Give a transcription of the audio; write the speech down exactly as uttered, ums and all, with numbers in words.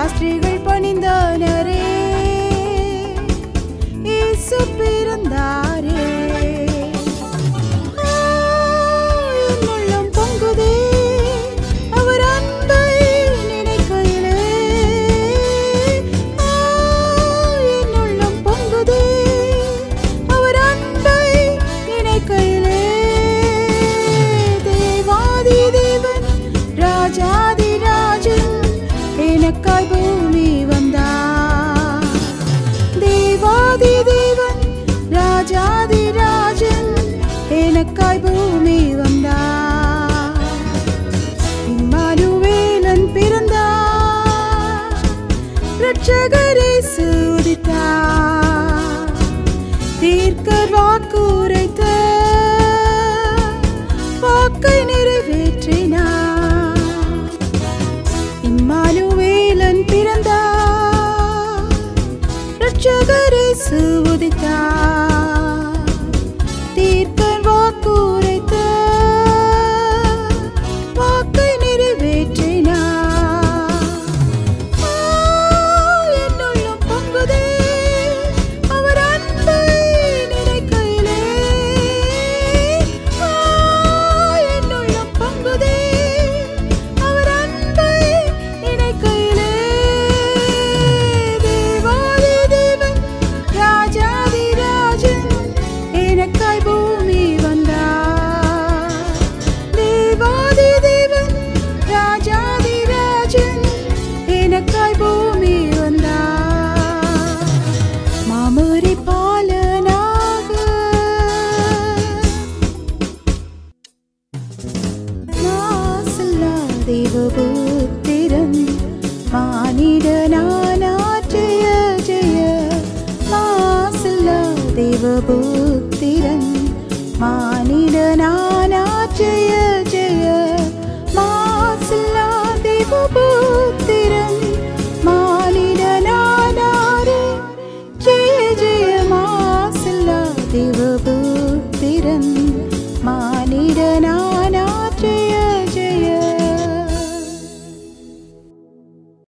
சாஸ்திரிகள் பணிந்தனரே இயேசு பிறந்தாரே எனக்காய் பூமி வந்தார் தேவாதி தேவன் ராஜாதி ராஜன் எனக்காய் பூமி வந்தார் இம்மானுவேலன் பிறந்தார் இரட்சகர் இயேசு உதித்தார் தீர்க்கர் வாக்குரைத்த வாக்கை நிறைவேற்றினார் இரட்சகர் இயேசு உதித்தார் தீர்க்கர் வாக்குரைத்த வாக்கை நிறைவேற்றினார் என்னுள்ளம் பொங்குதே அவர் அன்பை நினைக்கையிலே என்னுள்ளம் பொங்குதே அவர் அன்பை நினைக்கையிலே எனக்காய் பூமி வந்தார் தேவாதி தேவன் ராஜாதி ராஜன் எனக்காய் பூமி வந்தார் மாமரி பாலனாக மாசல்லா தேவபுத்திரன் மானிடனானாற்றிய ஜெய மாசல்லா தேவபுத்திரன் மா